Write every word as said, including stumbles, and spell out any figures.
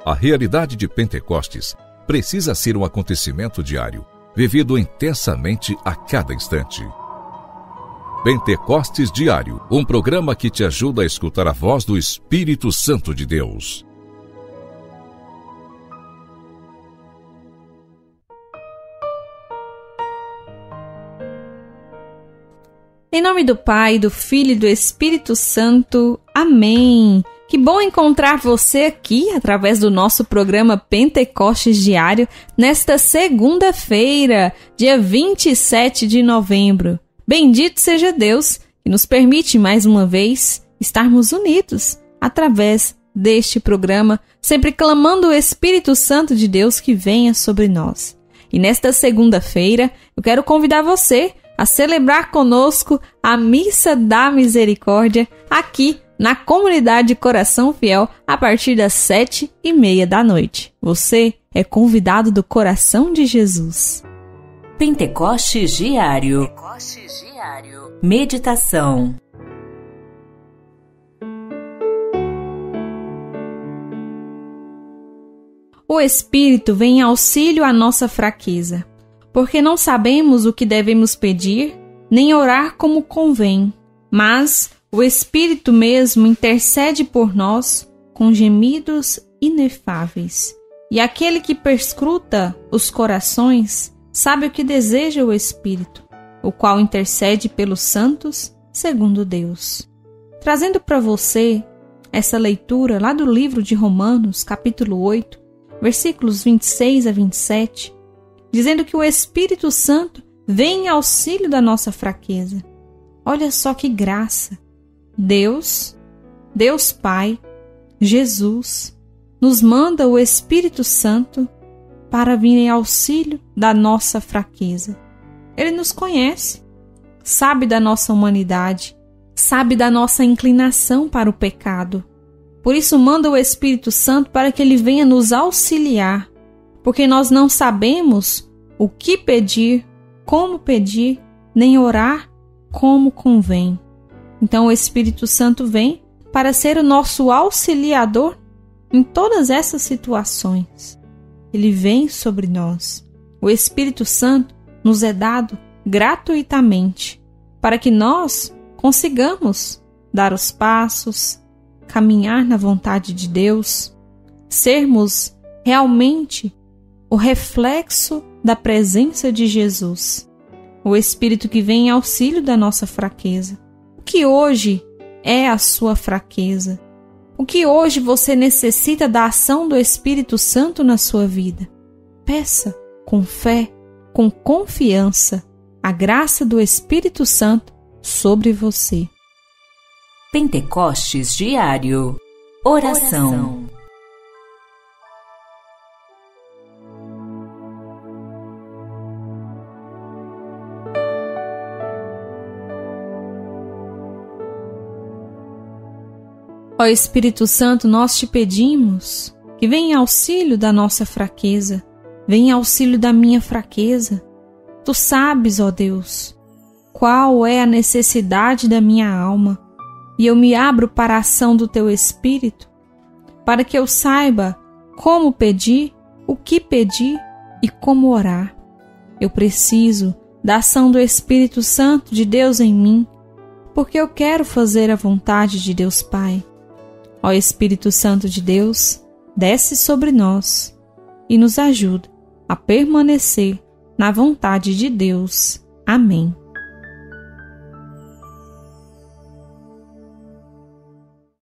A realidade de Pentecostes precisa ser um acontecimento diário, vivido intensamente a cada instante. Pentecostes Diário, um programa que te ajuda a escutar a voz do Espírito Santo de Deus. Em nome do Pai, do Filho e do Espírito Santo. Amém. Que bom encontrar você aqui através do nosso programa Pentecostes Diário nesta segunda-feira, dia vinte e sete de novembro. Bendito seja Deus que nos permite mais uma vez estarmos unidos através deste programa, sempre clamando o Espírito Santo de Deus que venha sobre nós. E nesta segunda-feira eu quero convidar você a celebrar conosco a Missa da Misericórdia aqui na Comunidade Coração Fiel a partir das sete e meia da noite. Você é convidado do coração de Jesus. Pentecostes Diário. Pentecostes Diário. Meditação. O Espírito vem em auxílio à nossa fraqueza, porque não sabemos o que devemos pedir, nem orar como convém, mas o Espírito mesmo intercede por nós com gemidos inefáveis. E aquele que perscruta os corações sabe o que deseja o Espírito, o qual intercede pelos santos segundo Deus. Trazendo para você essa leitura lá do livro de Romanos, capítulo oito, versículos vinte e seis a vinte e sete, dizendo que o Espírito Santo vem em auxílio da nossa fraqueza. Olha só que graça! Deus, Deus Pai, Jesus, nos manda o Espírito Santo para vir em auxílio da nossa fraqueza. Ele nos conhece, sabe da nossa humanidade, sabe da nossa inclinação para o pecado. Por isso manda o Espírito Santo para que ele venha nos auxiliar, porque nós não sabemos o que pedir, como pedir, nem orar como convém. Então o Espírito Santo vem para ser o nosso auxiliador em todas essas situações. Ele vem sobre nós. O Espírito Santo nos é dado gratuitamente para que nós consigamos dar os passos, caminhar na vontade de Deus, sermos realmente o reflexo da presença de Jesus. O Espírito que vem em auxílio da nossa fraqueza. O que hoje é a sua fraqueza? O que hoje você necessita da ação do Espírito Santo na sua vida? Peça com fé, com confiança, a graça do Espírito Santo sobre você. Pentecostes Diário. Oração. Oração. Ó Espírito Santo, nós te pedimos que venha em auxílio da nossa fraqueza, venha em auxílio da minha fraqueza. Tu sabes, ó Deus, qual é a necessidade da minha alma, e eu me abro para a ação do Teu Espírito, para que eu saiba como pedir, o que pedir e como orar. Eu preciso da ação do Espírito Santo de Deus em mim, porque eu quero fazer a vontade de Deus Pai. Ó Espírito Santo de Deus, desce sobre nós e nos ajuda a permanecer na vontade de Deus. Amém.